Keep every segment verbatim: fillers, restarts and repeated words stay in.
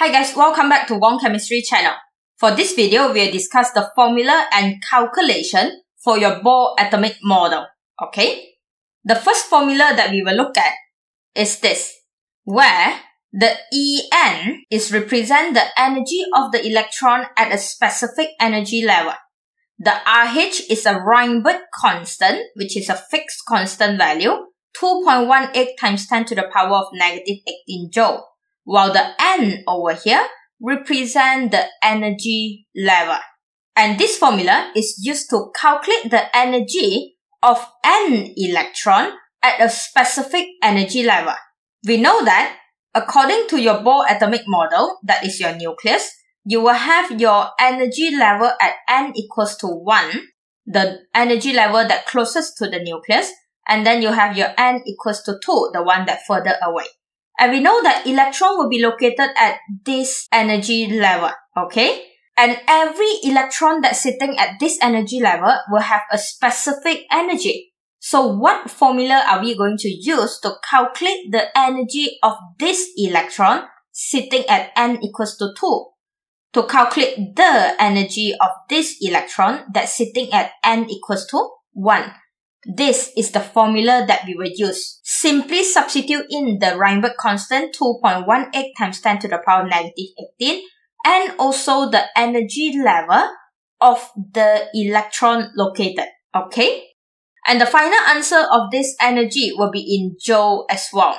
Hi guys, welcome back to Wong Chemistry channel. For this video, we'll discuss the formula and calculation for your Bohr atomic model. Okay? The first formula that we will look at is this, where the E N is represent the energy of the electron at a specific energy level. The R H is a Rydberg constant, which is a fixed constant value, two point one eight times ten to the power of negative eighteen joule. While the N over here represent the energy level. And this formula is used to calculate the energy of an electron at a specific energy level. We know that according to your Bohr atomic model, that is your nucleus, you will have your energy level at N equals to one, the energy level that closest to the nucleus, and then you have your N equals to two, the one that further away. And we know that electron will be located at this energy level, okay? And every electron that's sitting at this energy level will have a specific energy. So what formula are we going to use to calculate the energy of this electron sitting at N equals to two? To calculate the energy of this electron that's sitting at N equals to one. This is the formula that we will use. Simply substitute in the Rydberg constant two point one eight times ten to the power negative eighteen and also the energy level of the electron located. Okay? And the final answer of this energy will be in joule as well.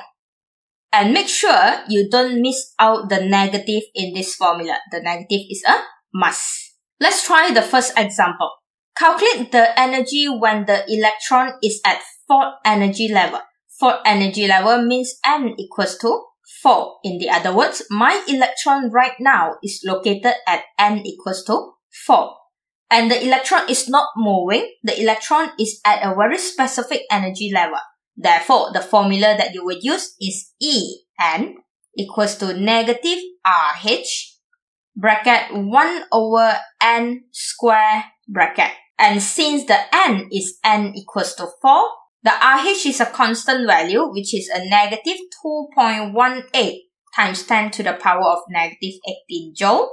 And make sure you don't miss out the negative in this formula. The negative is a must. Let's try the first example. Calculate the energy when the electron is at fourth energy level. Fourth energy level means N equals to four. In the other words, my electron right now is located at N equals to four. And the electron is not moving. The electron is at a very specific energy level. Therefore, the formula that you will use is E N equals to negative R H bracket one over N square bracket. And since the N is N equals to four, the R H is a constant value, which is a negative two point one eight times ten to the power of negative eighteen joule.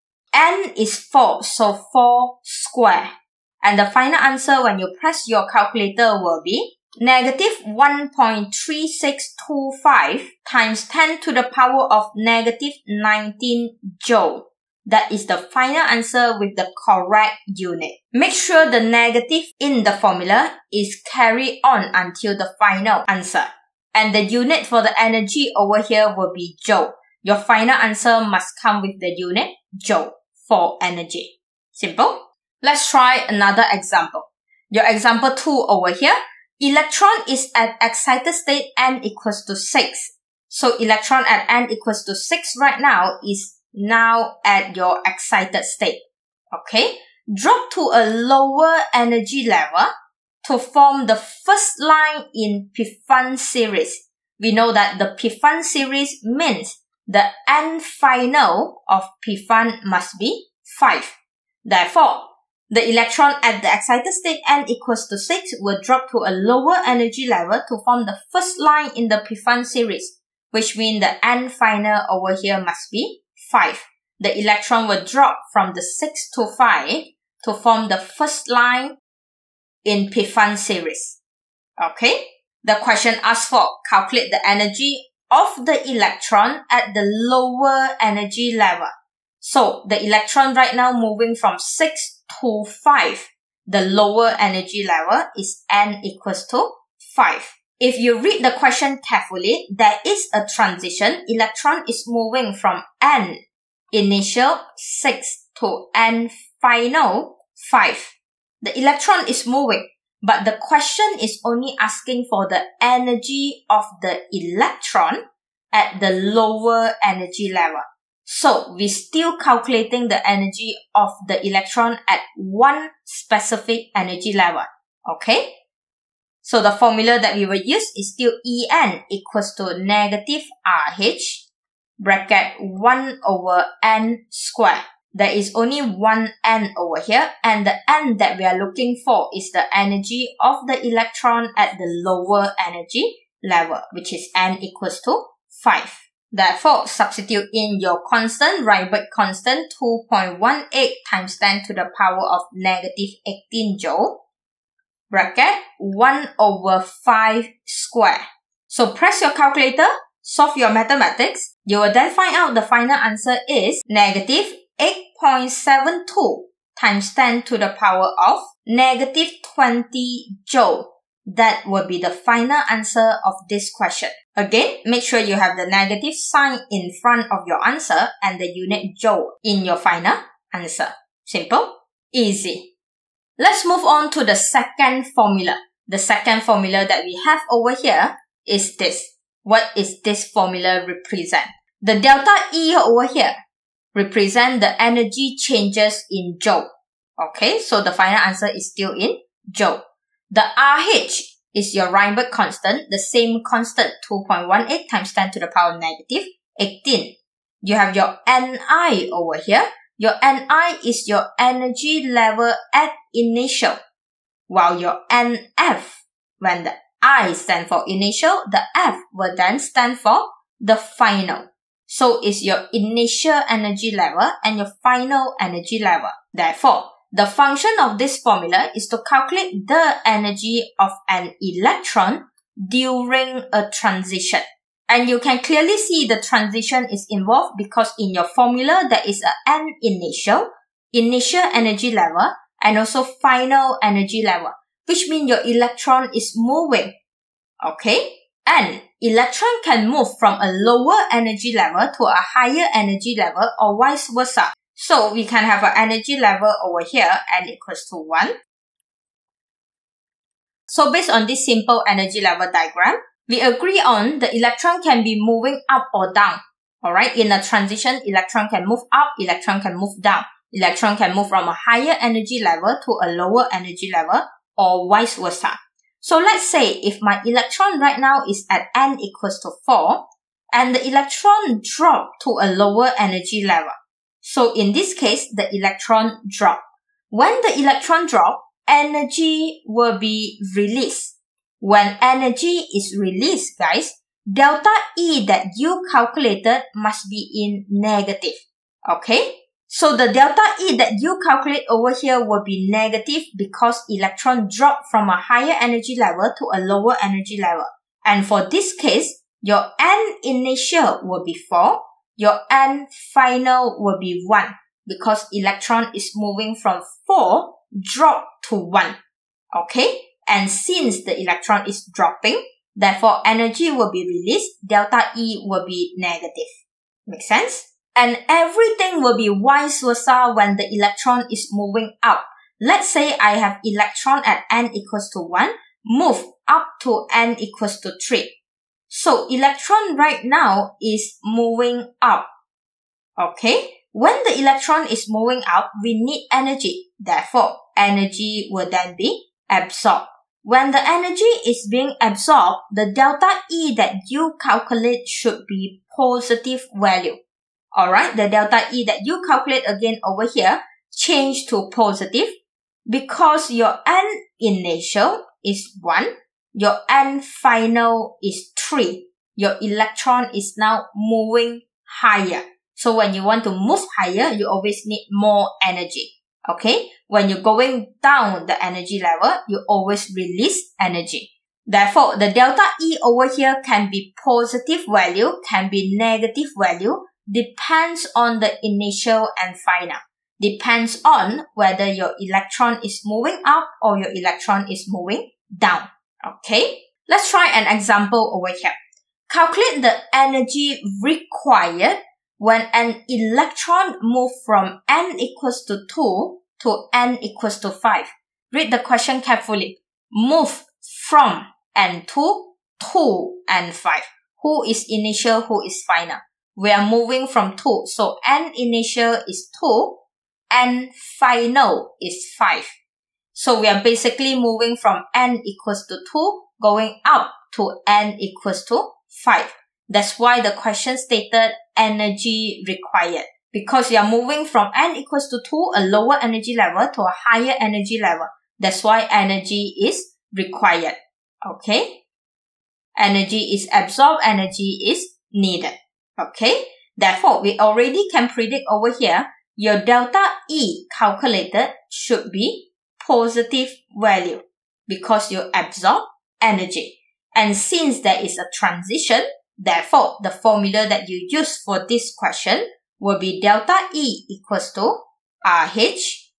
N is four, so four square. And the final answer when you press your calculator will be negative one point three six two five times ten to the power of negative nineteen joule. That is the final answer with the correct unit. Make sure the negative in the formula is carried on until the final answer. And the unit for the energy over here will be joule. Your final answer must come with the unit joule for energy. Simple. Let's try another example. Your example two over here. Electron is at excited state N equals to six. So electron at N equals to six right now is now at your excited state. Okay? Drop to a lower energy level to form the first line in Pfund series. We know that the Pfund series means the N final of Pfund must be five. Therefore, the electron at the excited state N equals to six will drop to a lower energy level to form the first line in the Pfund series, which means the N final over here must be five. The electron will drop from the six to five to form the first line in Pfund series. Okay? The question asks for calculate the energy of the electron at the lower energy level. So, the electron right now moving from six to five. The lower energy level is N equals to five. If you read the question carefully, there is a transition. Electron is moving from N initial six to N final five. The electron is moving, but the question is only asking for the energy of the electron at the lower energy level. So, we're still calculating the energy of the electron at one specific energy level. Okay? So the formula that we will use is still E N equals to negative R H bracket one over N square. There is only one N over here, and the N that we are looking for is the energy of the electron at the lower energy level, which is N equals to five. Therefore, substitute in your constant, Rydberg constant, two point one eight times ten to the power of negative eighteen joule, bracket one over five square. So press your calculator, solve your mathematics. You will then find out the final answer is negative eight point seven two times ten to the power of negative twenty joule. That will be the final answer of this question. Again, make sure you have the negative sign in front of your answer and the unit joule in your final answer. Simple, easy. Let's move on to the second formula. The second formula that we have over here is this. What is this formula represent? The delta E over here represent the energy changes in joule. Okay, so the final answer is still in joule. The R H is your Rydberg constant, the same constant, two point one eight times ten to the power negative eighteen. You have your N I over here. Your N I is your energy level at initial, while your N F, when the I stand for initial, the F will then stand for the final. So it's your initial energy level and your final energy level. Therefore, the function of this formula is to calculate the energy of an electron during a transition. And you can clearly see the transition is involved because in your formula there is a N initial, initial energy level, and also final energy level, which means your electron is moving. Okay? And electron can move from a lower energy level to a higher energy level or vice versa. So we can have an energy level over here, N equals to one. So based on this simple energy level diagram, we agree on the electron can be moving up or down. Alright, in a transition, electron can move up, electron can move down. Electron can move from a higher energy level to a lower energy level or vice versa. So let's say if my electron right now is at N equals to four and the electron drop to a lower energy level. So in this case, the electron drop. When the electron drop, energy will be released. When energy is released, guys, delta E that you calculated must be in negative. Okay? So the delta E that you calculate over here will be negative because electron drop from a higher energy level to a lower energy level. And for this case, your N initial will be four. Your N final will be one because electron is moving from four drop to one. Okay? And since the electron is dropping, therefore energy will be released, delta E will be negative. Make sense? And everything will be vice versa when the electron is moving up. Let's say I have electron at N equals to one, move up to N equals to three. So electron right now is moving up. Okay? When the electron is moving up, we need energy. Therefore, energy will then be absorbed. When the energy is being absorbed, the delta E that you calculate should be positive value. Alright, the delta E that you calculate again over here, change to positive because your N initial is one. Your N final is three. Your electron is now moving higher. So when you want to move higher, you always need more energy. Okay? When you're going down the energy level, you always release energy. Therefore, the delta E over here can be positive value, can be negative value, depends on the initial and final. Depends on whether your electron is moving up or your electron is moving down. Okay, let's try an example over here. Calculate the energy required when an electron moves from N equals to two to N equals to five. Read the question carefully. Move from N two to N five. Who is initial, who is final? We are moving from two. So N initial is two, N final is five. So we are basically moving from N equals to two, going up to N equals to five. That's why the question stated energy required. Because you are moving from N equals to two, a lower energy level, to a higher energy level. That's why energy is required. Okay? Energy is absorbed, energy is needed. Okay, therefore, we already can predict over here, your delta E calculated should be positive value because you absorb energy. And since there is a transition, therefore, the formula that you use for this question will be delta E equals to R H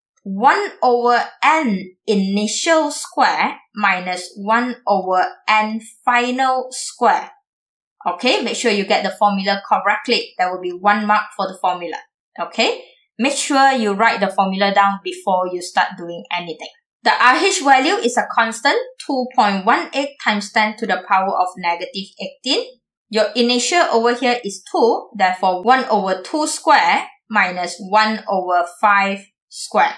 one over N initial square minus one over N final square. Okay, make sure you get the formula correctly. There will be one mark for the formula. Okay, make sure you write the formula down before you start doing anything. The R H value is a constant two point one eight times ten to the power of negative eighteen. Your initial over here is two, therefore one over two square minus one over five square.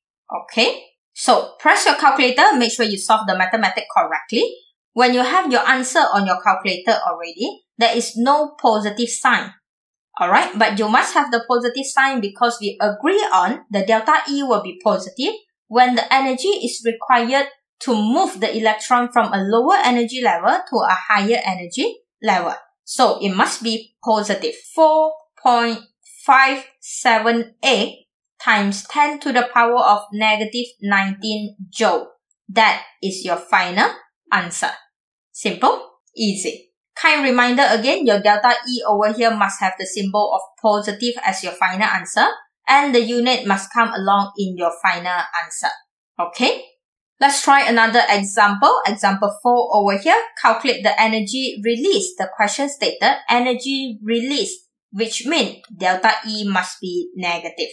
Okay, so press your calculator, make sure you solve the mathematics correctly. When you have your answer on your calculator already, there is no positive sign. Alright, but you must have the positive sign because we agree on the delta E will be positive when the energy is required to move the electron from a lower energy level to a higher energy level. So it must be positive. four point five seven eight times ten to the power of negative nineteen joule. That is your final answer. Simple, easy. Kind reminder again, your delta E over here must have the symbol of positive as your final answer, and the unit must come along in your final answer. Okay? Let's try another example. Example four over here. Calculate the energy released. The question stated energy released, which means delta E must be negative.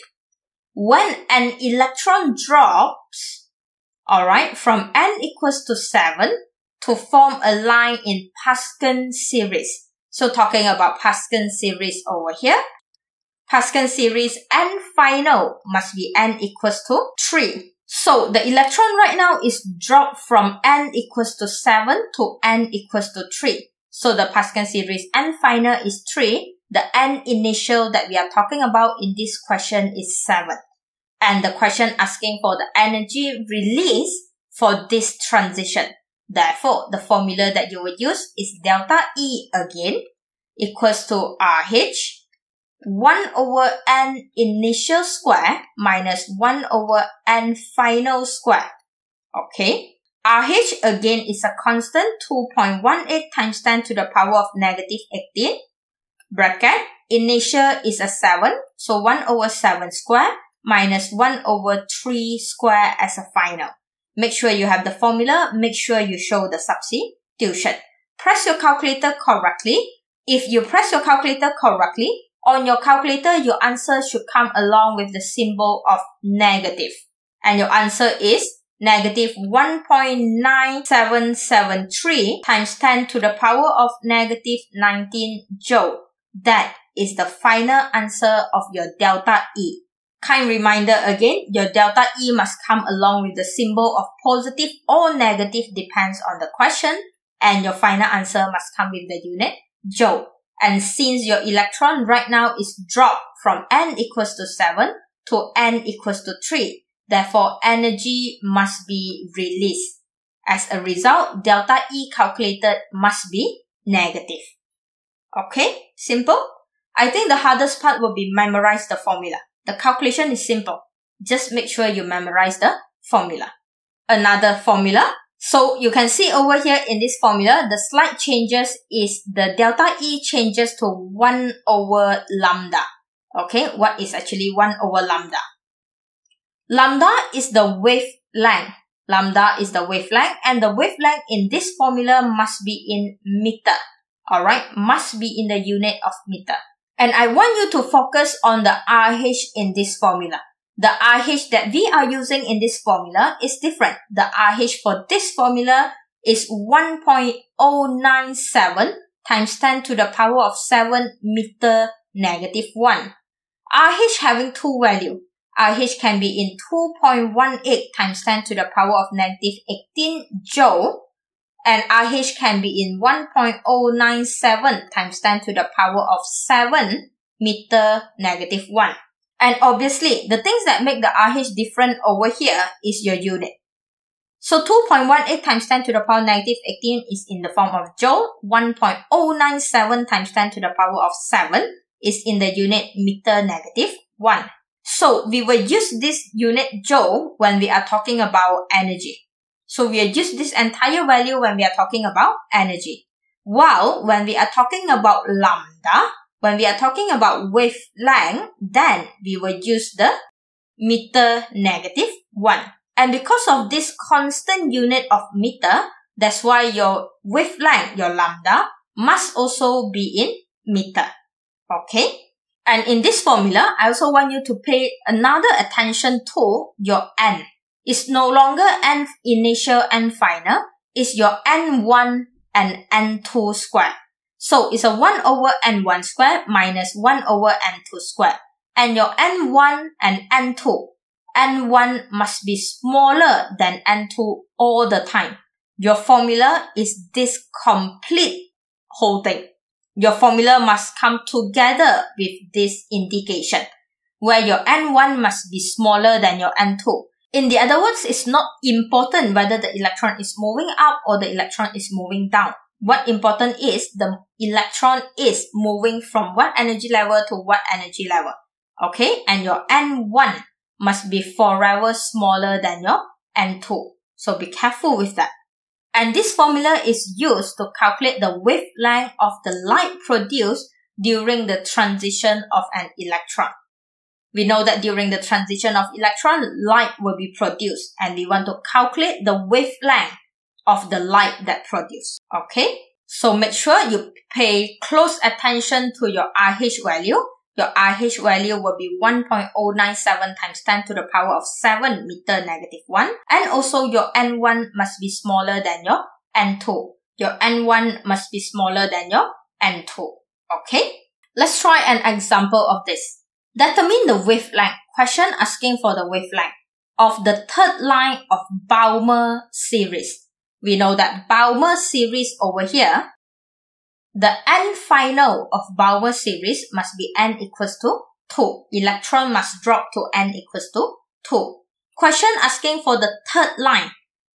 When an electron drops, alright, from n equals to seven to form a line in Pascal series. So talking about Pascal series over here. Pascal series n final must be n equals to three. So the electron right now is dropped from n equals to seven to n equals to three. So the Pascal series n final is three. The n initial that we are talking about in this question is seven. And the question asking for the energy release for this transition. Therefore, the formula that you would use is delta E again equals to R H one over N initial square minus one over N final square. Okay. R H again is a constant two point one eight times ten to the power of negative eighteen. Bracket. Initial is a seven. So one over seven square minus one over three square as a final. Make sure you have the formula. Make sure you show the substitution. Press your calculator correctly. If you press your calculator correctly, on your calculator, your answer should come along with the symbol of negative. And your answer is negative one point nine seven seven three times ten to the power of negative nineteen joule. That is the final answer of your delta E. Kind reminder again, your delta E must come along with the symbol of positive or negative depends on the question, and your final answer must come with the unit joule. And since your electron right now is dropped from n equals to seven to n equals to three, therefore energy must be released. As a result, delta E calculated must be negative. Okay, simple? I think the hardest part will be memorize the formula. The calculation is simple. Just make sure you memorize the formula. Another formula. So you can see over here in this formula, the slight changes is the delta E changes to one over lambda. Okay, what is actually one over lambda? Lambda is the wavelength. Lambda is the wavelength, and the wavelength in this formula must be in meter. Alright, must be in the unit of meter. And I want you to focus on the R H in this formula. The R H that we are using in this formula is different. The R H for this formula is one point zero nine seven times ten to the power of seven meter negative one. R H having two values. R H can be in two point one eight times ten to the power of negative eighteen joule. And R H can be in one point zero nine seven times ten to the power of seven meter negative one. And obviously, the things that make the R H different over here is your unit. So two point one eight times ten to the power negative eighteen is in the form of joule. one point zero nine seven times ten to the power of seven is in the unit meter negative one. So we will use this unit joule when we are talking about energy. So we will use this entire value when we are talking about energy. While when we are talking about lambda, when we are talking about wavelength, then we will use the meter negative one. And because of this constant unit of meter, that's why your wavelength, your lambda, must also be in meter. Okay? And in this formula, I also want you to pay another attention to your n. It's no longer n initial and final. It's your n one and n two square. So it's a one over n one square minus one over n two square. And your n one and n two, n one must be smaller than n two all the time. Your formula is this complete whole thing. Your formula must come together with this indication, where your n one must be smaller than your n two. In the other words, it's not important whether the electron is moving up or the electron is moving down. What important is the electron is moving from what energy level to what energy level. Okay, and your n one must be forever smaller than your n two. So be careful with that. And this formula is used to calculate the wavelength of the light produced during the transition of an electron. We know that during the transition of electron, light will be produced, and we want to calculate the wavelength of the light that produced. Okay, so make sure you pay close attention to your R H value. Your R H value will be one point zero nine seven times ten to the power of seven meter negative one. And also your n one must be smaller than your n two. Your n one must be smaller than your n two. Okay? Let's try an example of this. Determine the wavelength. Question asking for the wavelength of the third line of Balmer series. We know that Balmer series over here, the n final of Balmer series must be n equals to two. Electron must drop to n equals to two. Question asking for the third line.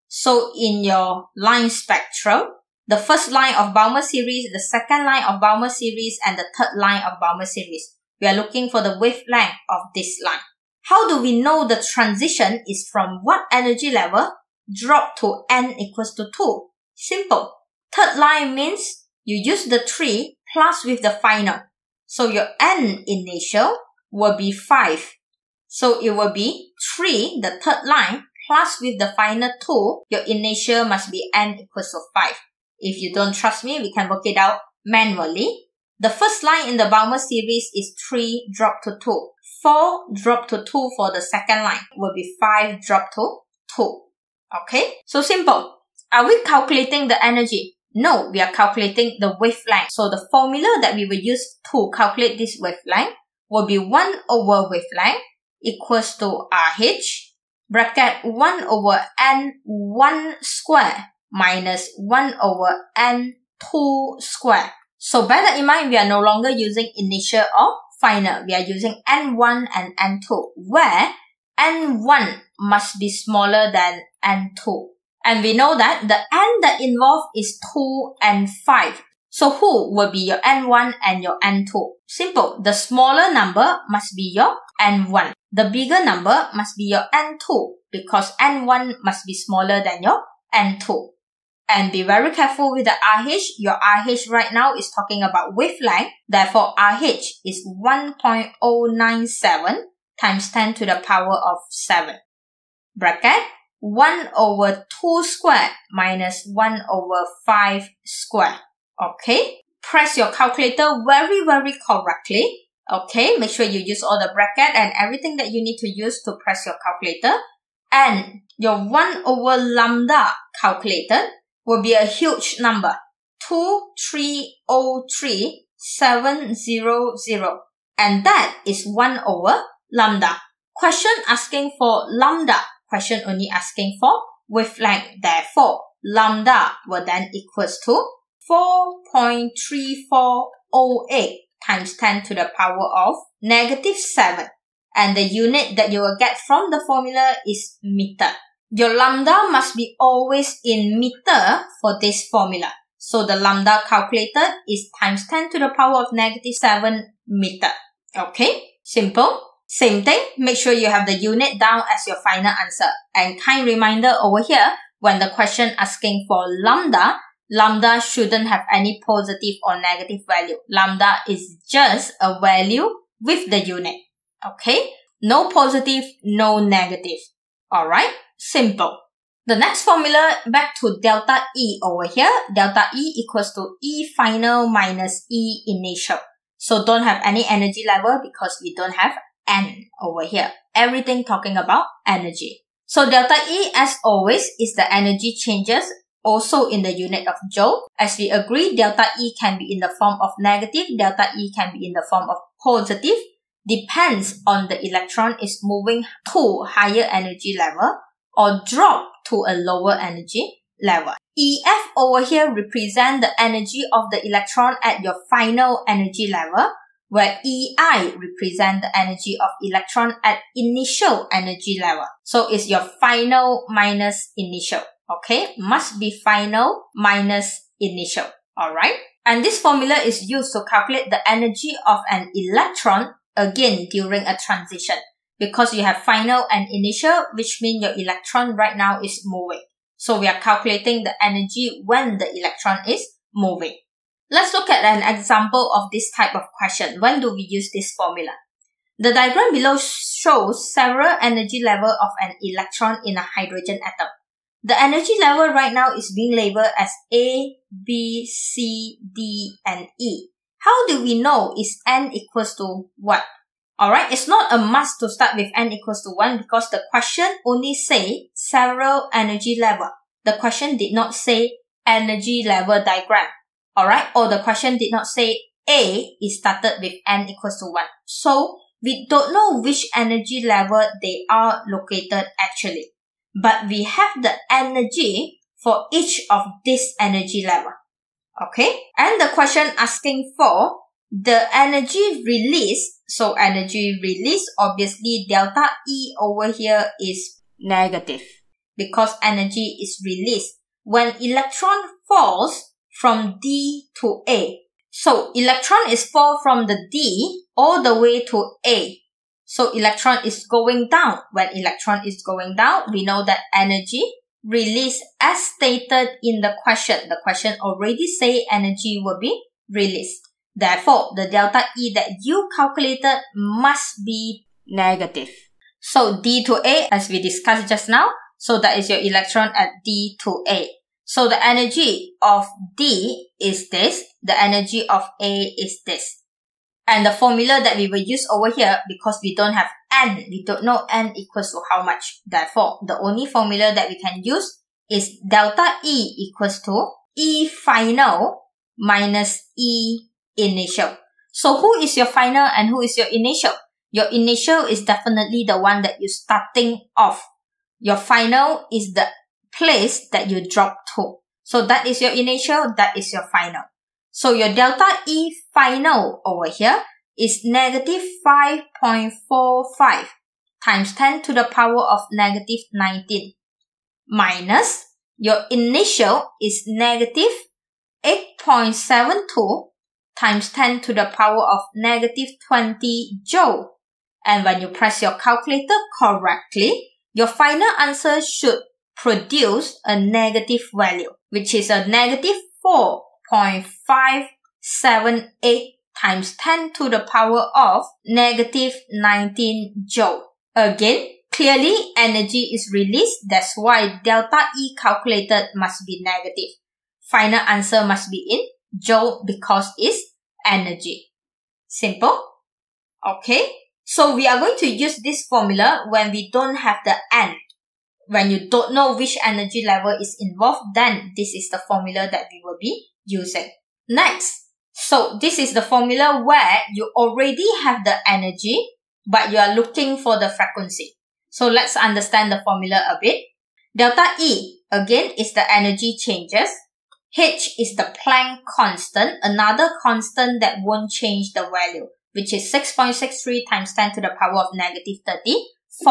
So in your line spectrum, the first line of Balmer series, the second line of Balmer series, and the third line of Balmer series, we are looking for the wavelength of this line. How do we know the transition is from what energy level drop to n equals to two? Simple. Third line means you use the three plus with the final. So your n initial will be five. So it will be three, the third line, plus with the final two, your initial must be n equals to five. If you don't trust me, we can work it out manually. The first line in the Balmer series is three drop to two. four drop to two for the second line will be five drop to two. Okay, so simple. Are we calculating the energy? No, we are calculating the wavelength. So the formula that we will use to calculate this wavelength will be one over wavelength equals to R H bracket one over n one square minus one over n two square. So bear that in mind, we are no longer using initial or final. We are using n one and n two, where n one must be smaller than n two. And we know that the n that involved is two and five. So who will be your n one and your n two? Simple. The smaller number must be your n one. The bigger number must be your n two, because n one must be smaller than your n two. And be very careful with the R H. Your R H right now is talking about wavelength. Therefore, R H is one point zero nine seven times ten to the power of seven. Bracket one over two square minus one over five square. Okay. Press your calculator very, very correctly. Okay. Make sure you use all the bracket and everything that you need to use to press your calculator. And your one over lambda calculated will be a huge number. two three zero three seven zero zero. And that is one over lambda. Question asking for lambda. Question only asking for wavelength. Therefore, lambda will then equals to four point three four zero eight times ten to the power of negative seven. And the unit that you will get from the formula is meter. your lambda must be always in meter for this formula. So the lambda calculated is times ten to the power of negative seven meter. Okay, simple. Same thing, make sure you have the unit down as your final answer. And kind reminder over here, when the question asking for lambda, lambda shouldn't have any positive or negative value. Lambda is just a value with the unit. Okay, no positive, no negative. Alright, simple. The next formula, back to delta E over here. Delta E equals to E final minus E initial. So don't have any energy level because we don't have N over here. Everything talking about energy. So delta E, as always, is the energy changes also in the unit of joule. As we agree, delta E can be in the form of negative, delta E can be in the form of positive. Depends on the electron is moving to higher energy level or drop to a lower energy level. E F over here represent the energy of the electron at your final energy level, where E I represent the energy of electron at initial energy level. So it's your final minus initial. Okay, must be final minus initial. Alright, and this formula is used to calculate the energy of an electron again during a transition, because you have final and initial, which means your electron right now is moving. So we are calculating the energy when the electron is moving. Let's look at an example of this type of question. When do we use this formula? The diagram below shows several energy levels of an electron in a hydrogen atom. The energy level right now is being labeled as A, B, C, D, and E. How do we know is N equals to what? Alright, it's not a must to start with N equals to one because the question only say several energy level. The question did not say energy level diagram. Alright, or the question did not say A is started with N equals to one. So, we don't know which energy level they are located actually. But we have the energy for each of this energy level. Okay, and the question asking for the energy release. So energy release, obviously delta E over here is negative because energy is released when electron falls from D to A. So electron is fall from the D all the way to A. So electron is going down. When electron is going down, we know that energy release as stated in the question. The question already say energy will be released. Therefore, the delta E that you calculated must be negative. So D to A, as we discussed just now, so that is your electron at D to A. So the energy of D is this, the energy of A is this. And the formula that we will use over here, because we don't have N, we don't know N equals to how much. Therefore, the only formula that we can use is delta E equals to E final minus E initial. So who is your final and who is your initial? Your initial is definitely the one that you're starting off. Your final is the place that you drop to. So that is your initial, that is your final. So your delta E final over here is negative five point four five times ten to the power of negative nineteen minus your initial is negative eight point seven two times ten to the power of negative twenty joule. And when you press your calculator correctly, your final answer should produce a negative value, which is a negative four point five seven eight times ten to the power of negative nineteen joule. Again, clearly energy is released. That's why delta E calculated must be negative. Final answer must be in joule because it's energy. Simple. Okay. So we are going to use this formula when we don't have the N. When you don't know which energy level is involved, then this is the formula that we will be using. Next, so this is the formula where you already have the energy, but you are looking for the frequency. So let's understand the formula a bit. Delta E, again, is the energy changes. H is the Planck constant, another constant that won't change the value, which is six point six three times ten to the power of negative thirty-four.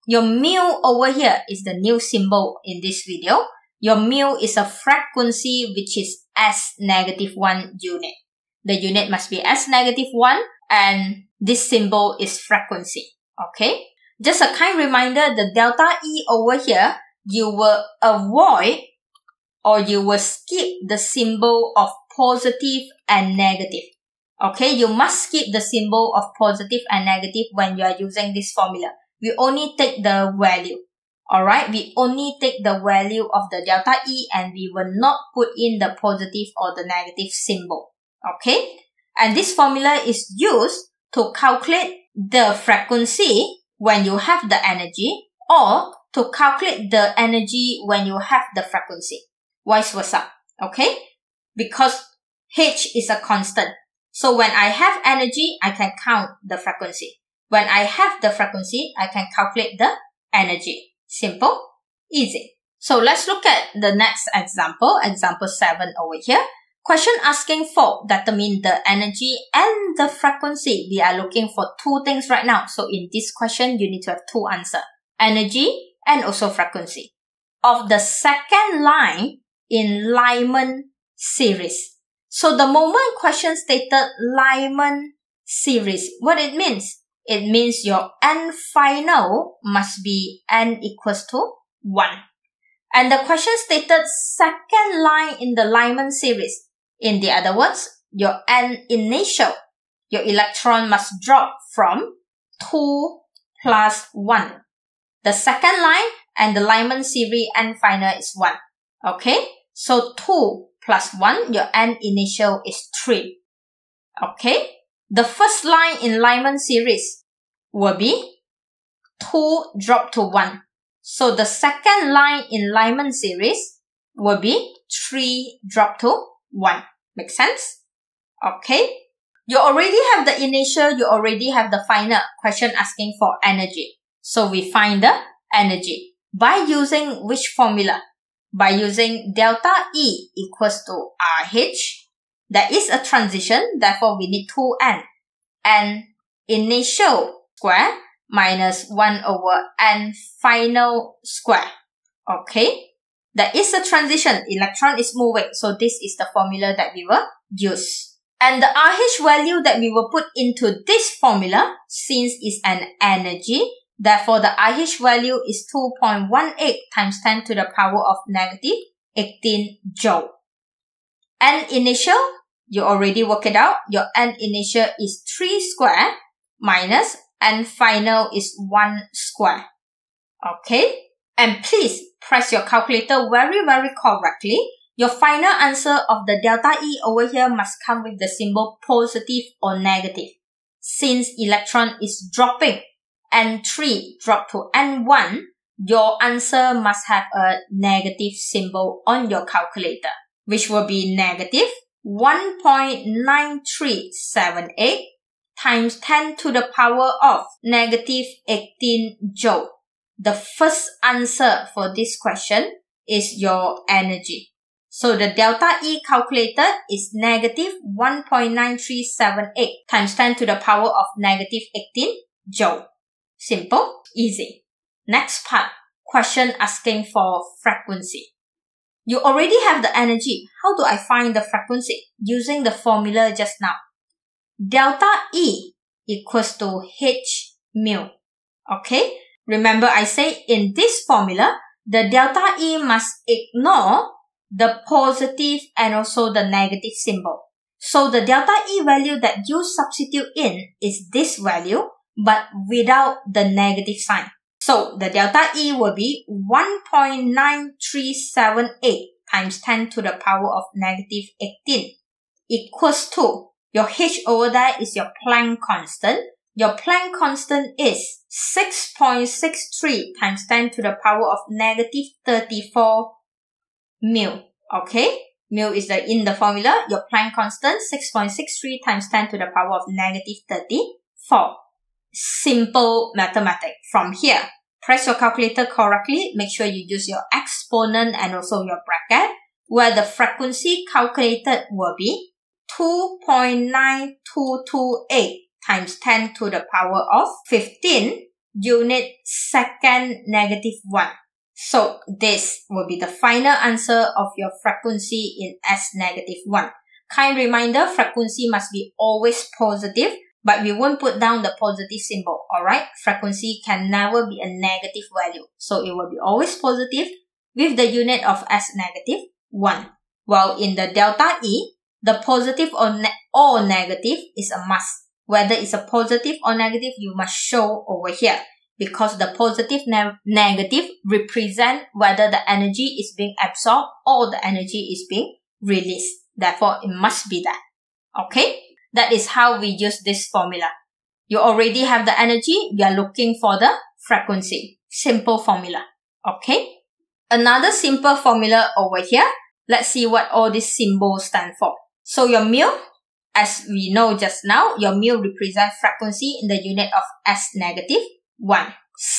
Your mu over here is the new symbol in this video. Your mu is a frequency which is S negative one unit. The unit must be S negative one and this symbol is frequency. Okay? Just a kind reminder, the delta E over here, you will avoid or you will skip the symbol of positive and negative. Okay, you must skip the symbol of positive and negative when you are using this formula. We only take the value. Alright, we only take the value of the delta E and we will not put in the positive or the negative symbol. Okay, and this formula is used to calculate the frequency when you have the energy or to calculate the energy when you have the frequency. Vice versa. Okay, because H is a constant. So when I have energy, I can count the frequency. When I have the frequency, I can calculate the energy. Simple, easy. So let's look at the next example, example seven over here. Question asking for determine the energy and the frequency. We are looking for two things right now. So in this question, you need to have two answers. Energy and also frequency. Of the second line in Lyman series. So the moment question stated Lyman series, what it means? It means your n final must be n equals to one. And the question stated second line in the Lyman series. In the other words, your n initial, your electron must drop from two plus one. The second line and the Lyman series n final is one. Okay, so two plus one, your n initial is three. Okay, the first line in Lyman series will be two drop to one. So the second line in Lyman series will be three drop to one. Make sense? Okay, you already have the initial, you already have the final. Question asking for energy. So we find the energy by using which formula? By using delta E equals to R H. There is a transition, therefore we need two n. N initial square minus one over n final square. Okay. There is a transition, electron is moving, so this is the formula that we will use. And the R H value that we will put into this formula, since it's an energy, therefore, the R H value is two point one eight times ten to the power of negative eighteen joule. N initial, you already work it out. Your N initial is three square minus N final is one square. Okay? And please press your calculator very, very correctly. Your final answer of the delta E over here must come with the symbol positive or negative. Since electron is dropping, N three drop to N one, your answer must have a negative symbol on your calculator, which will be negative one point nine three seven eight times ten to the power of negative eighteen joule. The first answer for this question is your energy. So the delta E calculated is negative one point nine three seven eight times ten to the power of negative eighteen joule. Simple, easy. Next part, question asking for frequency. You already have the energy. How do I find the frequency? Using the formula just now. Delta E equals to H mu. Okay? Remember I say in this formula, the delta E must ignore the positive and also the negative symbol. So the delta E value that you substitute in is this value, but without the negative sign. So the delta E will be one point nine three seven eight times ten to the power of negative eighteen equals to, your H over there is your Planck constant. Your Planck constant is six point six three times ten to the power of negative thirty-four mu. Okay? Mu is the in the formula. Your Planck constant, six point six three times ten to the power of negative thirty-four. Simple mathematics. From here, press your calculator correctly. Make sure you use your exponent and also your bracket, where the frequency calculated will be two point nine two two eight times ten to the power of fifteen unit second negative one. So this will be the final answer of your frequency in S negative one. Kind reminder, frequency must be always positive, but we won't put down the positive symbol, alright? Frequency can never be a negative value, so it will be always positive with the unit of S negative one. While in the delta E, the positive or, ne or negative is a must. Whether it's a positive or negative, you must show over here, because the positive ne negative represent whether the energy is being absorbed or the energy is being released. Therefore, it must be that. Okay? That is how we use this formula. You already have the energy. We are looking for the frequency. Simple formula. Okay? Another simple formula over here. Let's see what all these symbols stand for. So your mu, as we know just now, your mu represents frequency in the unit of S negative one.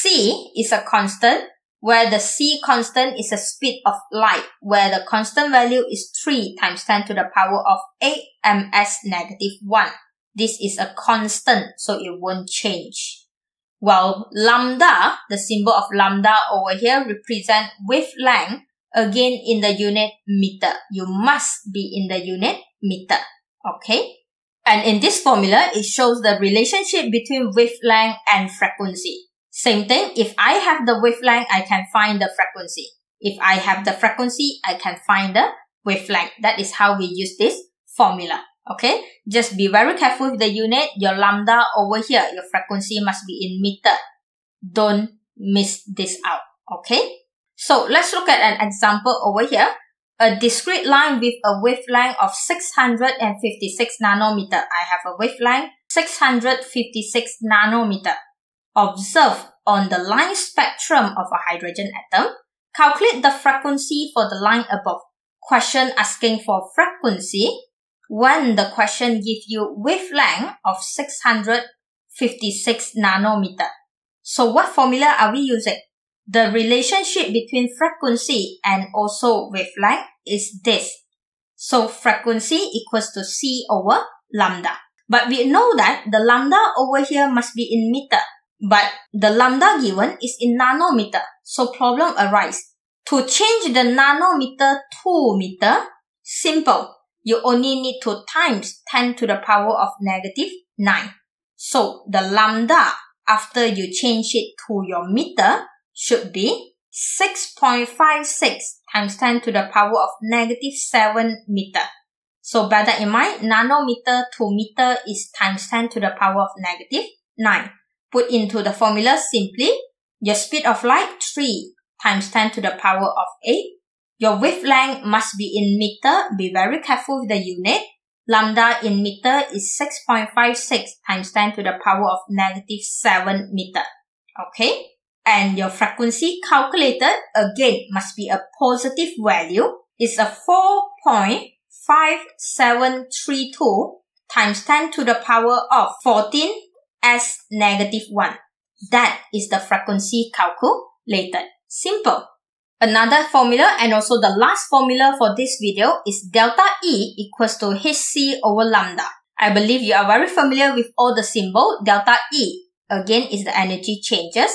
C is a constant, where the C constant is a speed of light, where the constant value is three times ten to the power of eight ms negative one. This is a constant, so it won't change. While lambda, the symbol of lambda over here represent wavelength, again in the unit meter. You must be in the unit meter. Okay? And in this formula, it shows the relationship between wavelength and frequency. Same thing, if I have the wavelength, I can find the frequency. If I have the frequency, I can find the wavelength. That is how we use this formula. Okay? Just be very careful with the unit. Your lambda over here, your frequency must be in meter. Don't miss this out. Okay? So let's look at an example over here. A discrete line with a wavelength of six hundred fifty-six nanometer. I have a wavelength six hundred fifty-six nanometer. Observe on the line spectrum of a hydrogen atom. Calculate the frequency for the line above. Question asking for frequency when the question gives you wavelength of six hundred fifty-six nanometer. So what formula are we using? The relationship between frequency and also wavelength is this. So frequency equals to C over lambda. But we know that the lambda over here must be in meter. But the lambda given is in nanometer. So problem arises. To change the nanometer to meter, simple. You only need to times ten to the power of negative nine. So the lambda, after you change it to your meter, should be six point five six times ten to the power of negative seven meter. So bear that in mind, nanometer to meter is times ten to the power of negative nine. Put into the formula simply, your speed of light three times ten to the power of eight. Your wavelength must be in meter. Be very careful with the unit. Lambda in meter is six point five six times ten to the power of negative seven meter. Okay? And your frequency calculated, again, must be a positive value. It's a four point five seven three two times ten to the power of fourteen S negative one. That is the frequency calculated. Simple. Another formula and also the last formula for this video is delta E equals to H C over lambda. I believe you are very familiar with all the symbol. Delta E, again, is the energy changes.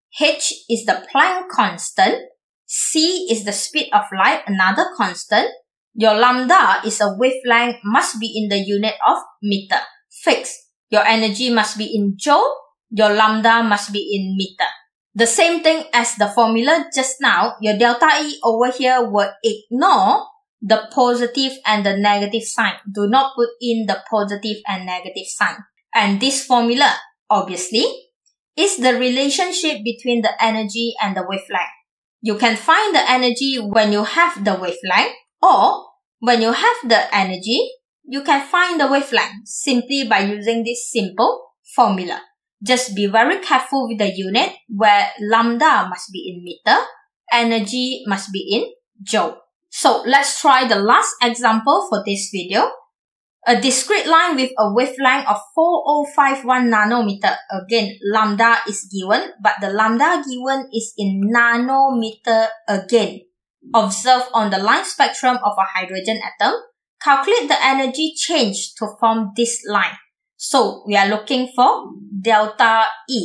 H is the Planck constant. C is the speed of light, another constant. Your lambda is a wavelength, must be in the unit of meter. Fixed. Your energy must be in joule. Your lambda must be in meter. The same thing as the formula just now, your delta E over here will ignore the positive and the negative sign. Do not put in the positive and negative sign. And this formula, obviously, is the relationship between the energy and the wavelength. You can find the energy when you have the wavelength, or when you have the energy, you can find the wavelength simply by using this simple formula. Just be very careful with the unit where lambda must be in meter, energy must be in joule. So let's try the last example for this video. A discrete line with a wavelength of four thousand fifty-one nanometer. Again, lambda is given, but the lambda given is in nanometer again. Observe on the line spectrum of a hydrogen atom. Calculate the energy change to form this line. So we are looking for delta E.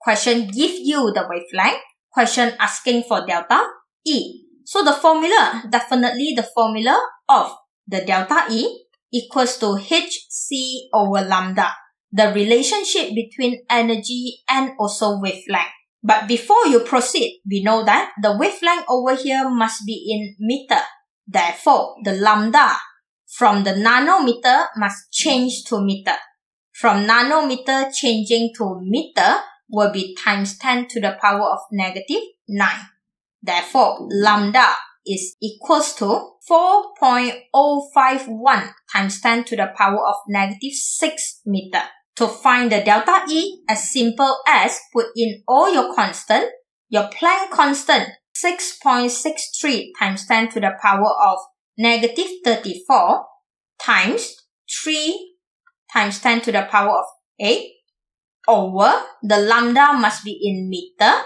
Question give you the wavelength. Question asking for delta E. So the formula, definitely the formula of the delta E equals to H C over lambda, the relationship between energy and also wavelength. But before you proceed, we know that the wavelength over here must be in meter. Therefore, the lambda from the nanometer must change to meter. From nanometer changing to meter will be times ten to the power of negative nine. Therefore, lambda is equals to four point zero five one times ten to the power of negative six meter. To find the delta E, as simple as put in all your constant, your Planck constant, six point six three times ten to the power of negative thirty-four times three times ten to the power of eight over the lambda must be in meter,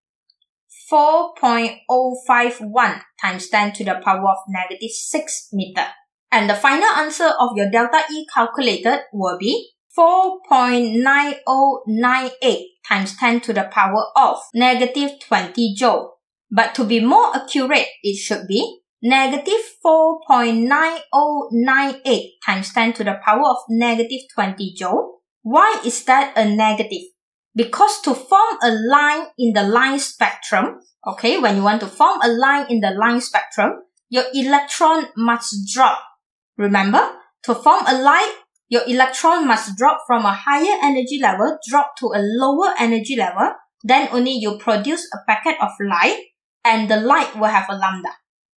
four point zero five one times ten to the power of negative six meter. And the final answer of your delta E calculated will be four point nine zero nine eight times ten to the power of negative twenty joule. But to be more accurate, it should be negative four point nine zero nine eight times ten to the power of negative twenty joule. Why is that a negative? Because to form a line in the line spectrum, okay, when you want to form a line in the line spectrum, your electron must drop. Remember, to form a line, your electron must drop from a higher energy level, drop to a lower energy level, then only you produce a packet of light, and the light will have a lambda.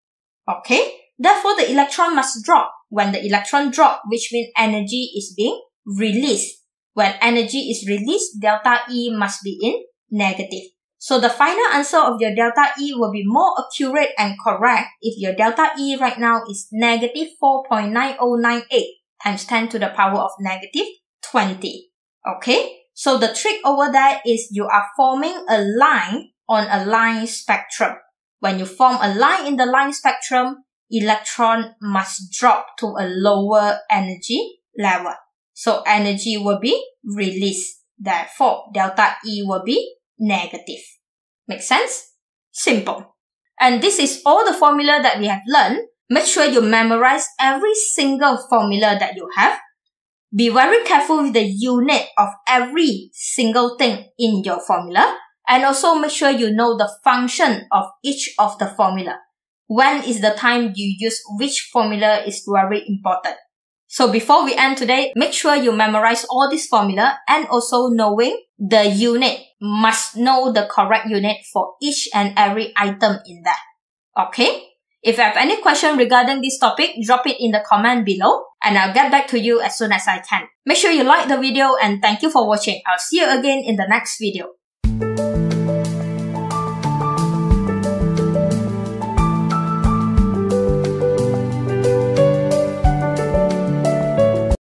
Okay? Therefore, the electron must drop. When the electron drop, which means energy is being released. When energy is released, delta E must be in negative. So the final answer of your delta E will be more accurate and correct if your delta E right now is negative four point nine zero nine eight times ten to the power of negative twenty. Okay? So the trick over there is you are forming a line on a line spectrum. When you form a line in the line spectrum, electron must drop to a lower energy level. So energy will be released. Therefore, delta E will be negative. Make sense? Simple. And this is all the formula that we have learned. Make sure you memorize every single formula that you have. Be very careful with the unit of every single thing in your formula. And also make sure you know the function of each of the formula. When is the time you use which formula is very important. So before we end today, make sure you memorize all this formula and also knowing the unit. Must know the correct unit for each and every item in that. Okay? If you have any question regarding this topic, drop it in the comment below and I'll get back to you as soon as I can. Make sure you like the video and thank you for watching. I'll see you again in the next video.